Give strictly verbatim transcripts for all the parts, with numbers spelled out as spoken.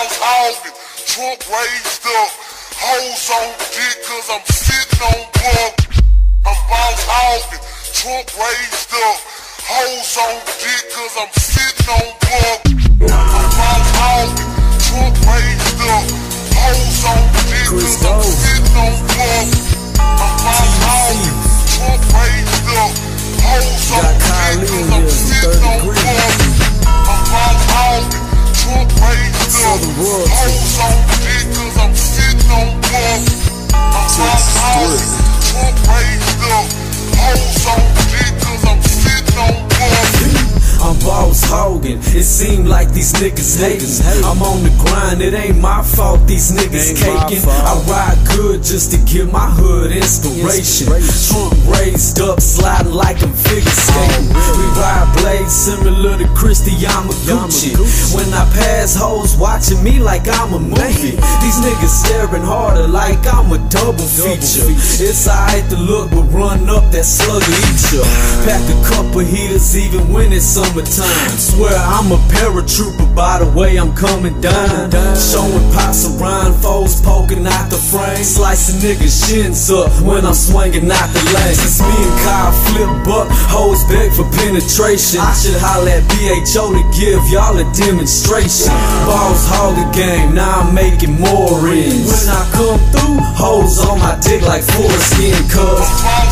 boss Hoggin, trunk raised up, hoes on dick cause I'm sitting on bug. I'm boss Hoggin, trunk raised up, hoes on dick cause I'm sitting on bug. I'm boss Hoggin, trunk raised up, hoes on dick cause I'm sitting on bug. I'm boss Hoggin, trunk raised up, hoes on dick cause I'm sitting on bug. I'm boss Hoggin, trunk raised up, hoes on dick cause I'm sitting on bug. I'm boss Hoggin, trunk raised up, hoes on dick cause I'm sitting on bug. I'm boss Hoggin, it seem like these niggas hatin'. I'm on the grind, it ain't my fault these niggas caking. I ride good just to give my hood inspiration. Trunk raised up, sliding like I'm figure skating. We ride blades similar to Kris Dough. When I pass, hoes watching me like I'm a movie. These niggas staring harder like I'm a double feature. It's alright to look, but run up that slugger eat ya. Pack a couple heaters even when it's summertime. Swear I'm a paratrooper by the way I'm coming down. Showing pops around, foes poking out the frame. Slicing niggas shins up when I'm swinging out the lane. Since me and Kyle flip buck, hoes beg for penetration. I should holler at B H O to give y'all a demonstration. Boss Hoggin game, now I'm making more ends. When I come through, hoes on my dick like foreskin cuz.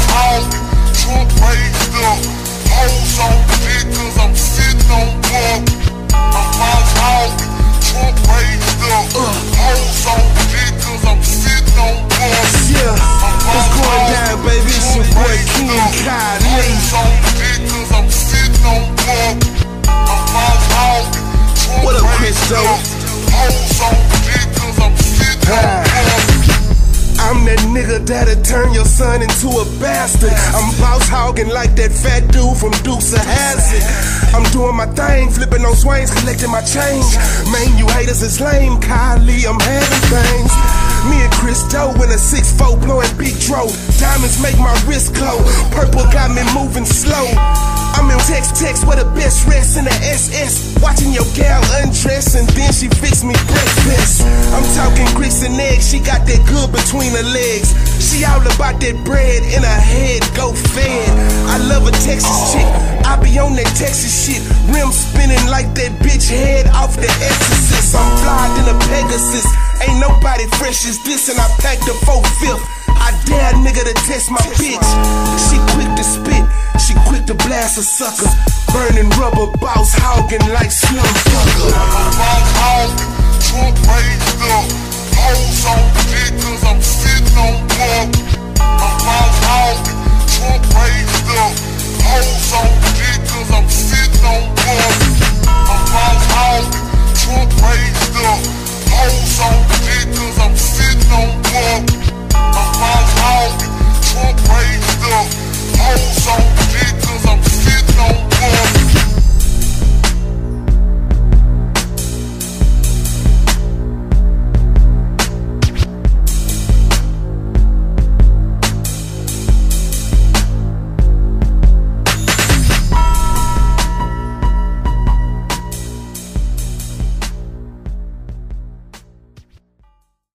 Trunk raised up, hoes on dick cause I'm sitting on bug. I'm boss Hoggin, trunk raised up, hoes on dick cause I'm sitting on bug. Yeah, what's going down, baby? It's your boy King Kyle. Hoes on dick cause I'm sitting on bug. I'm boss Hoggin, What up, trunk Kris raised Dough? up, hoes on dick cause I'm sitting on bug. I'm that nigga that'll turn your son into a bastard. I'm boss Hoggin like that fat dude from T U C I'm doing my thing, flipping on swings, collecting my change. Man, you haters is lame, Kylie, I'm having things. Me and Kris Dough in a six four blowing big dro. Diamonds make my wrist glow. Purple got me moving slow. I'm in text text with the best rest in the S S. Watching your gal undress and then she fix me breakfast. I'm talking grits and eggs, she got that good between her legs. She all about that bread in her head, go fed. I love a Texas chick, I be on that Texas shit. Rim spinning like that bitch head off the Exorcist. I'm fly than a Pegasus, ain't nobody fresh as this, and I packed the four-fifth. I dare a nigga to test my bitch. She quick to spit, she quick to blast a sucker. Burning rubber, boss Hoggin like Slim Thugger.